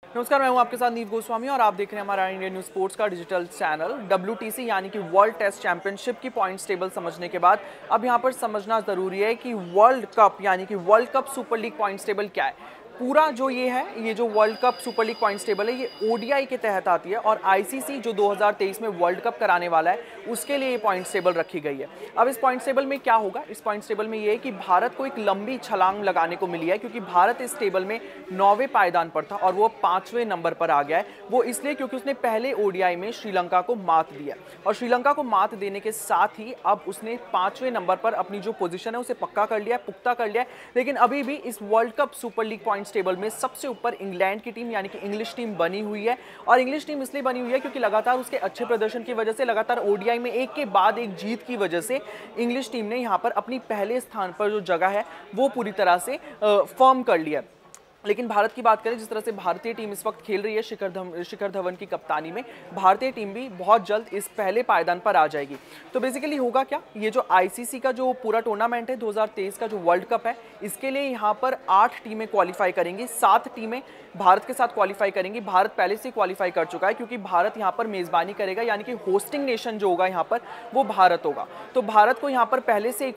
नमस्कार, मैं हूं आपके साथ नीव गोस्वामी और आप देख रहे हैं हमारा इंडियन न्यूज स्पोर्ट्स का डिजिटल चैनल। WTC यानी कि वर्ल्ड टेस्ट चैंपियनशिप की पॉइंट्स टेबल समझने के बाद अब यहां पर समझना जरूरी है कि वर्ल्ड कप यानी कि world cup super league points table क्या है। पूरा जो ये जो world cup super league points table है ये ODI के तहत आती है और ICC जो 2023 में वर्ल्ड कप कराने वाला है उसके लिए ये पॉइंट्स टेबल रखी गई है। अब इस पॉइंट्स टेबल में क्या होगा, इस पॉइंट्स टेबल में ये है कि भारत को एक लंबी छलांग लगाने को मिली है क्योंकि भारत इस टेबल में 9वें पायदान पर था और वो 5वें नंबर पर आ गया है। वो इसलिए क्योंकि उसने पहले ODI में श्रीलंका को मात दिया और श्रीलंका को मात देने के साथ ही अब उसने 5वें नंबर पर अपनी जो पोजीशन है उसे पक्का कर लिया, पुख्ता कर लिया। लेकिन अभी भी इस world cup super league points table में सबसे ऊपर इंग्लैंड की टीम यानी कि इंग्लिश टीम बनी हुई है और इंग्लिश टीम इसलिए बनी हुई है क्योंकि लगातार उसके अच्छे प्रदर्शन की वजह से, लगातार ODI में एक के बाद एक जीत की वजह से इंग्लिश टीम ने यहां पर अपनी पहले स्थान पर जो जगह है वो पूरी तरह से फर्म कर लिया। लेकिन भारत की बात करें, जिस तरह से भारतीय टीम इस वक्त खेल रही है शिखर धवन की कप्तानी में, भारतीय टीम भी बहुत जल्द इस पहले पायदान पर आ जाएगी। तो बेसिकली होगा क्या, ये जो ICC का जो पूरा टूर्नामेंट है 2023 का जो वर्ल्ड कप है, इसके लिए यहाँ पर 8 टीमें क्वालिफाई करेंगी, 7 टीमें भारत के साथ क्वालिफाई करेंगी। भारत पहले से क्वालिफाई कर चुका है क्योंकि भारत यहाँ पर मेजबानी करेगा, यानी कि होस्टिंग नेशन जो होगा यहाँ पर वो भारत होगा। तो भारत को यहाँ पर पहले से ही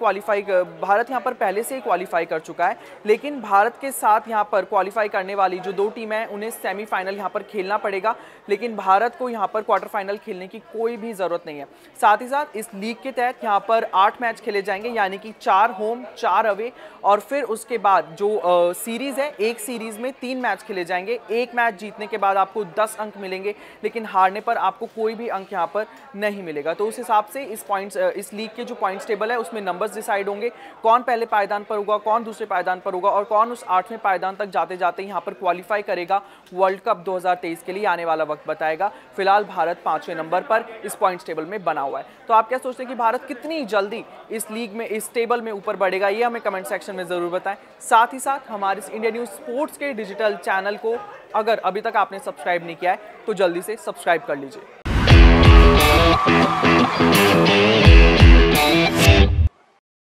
क्वालिफाई कर चुका है। लेकिन भारत के साथ यहाँ पर क्वालिफाई करने वाली जो 2 टीमें हैं उन्हें सेमीफाइनल यहाँ पर खेलना पड़ेगा, लेकिन भारत को यहाँ पर क्वार्टर फाइनल खेलने की कोई भी जरूरत नहीं है। साथ ही साथ इस लीग के तहत यहाँ पर 8 मैच खेले जाएंगे, यानी कि 4 होम 4 अवे और फिर उसके बाद जो सीरीज है, एक सीरीज में 3 मैच खेले जाएंगे। एक मैच जीतने के बाद आपको 10 अंक मिलेंगे, लेकिन हारने पर आपको कोई भी अंक यहाँ पर नहीं मिलेगा। तो उस हिसाब से इस लीग के जो पॉइंट्स टेबल है उसमें नंबर्स डिसाइड होंगे, कौन पहले पायदान पर होगा, कौन दूसरे पायदान पर होगा और कौन उस 8वें पायदान तक जाते जाते यहाँ पर क्वालिफाई करेगा। वर्ल्ड कप 2023 के लिए आने वाला वक्त बताएगा। फिलहाल भारत 5वें नंबर पर इस पॉइंट्स टेबल में बना हुआ है। तो आप क्या सोचते हैं कि भारत कितनी जल्दी इस लीग में, इस टेबल में ऊपर बढ़ेगा, ये हमें कमेंट सेक्शन में जरूर बताएं। साथ ही साथ हमारे इस इंडिया न्यूज स्पोर्ट्स के डिजिटल चैनल को अगर अभी तक आपने सब्सक्राइब नहीं किया है तो जल्दी से सब्सक्राइब कर लीजिए।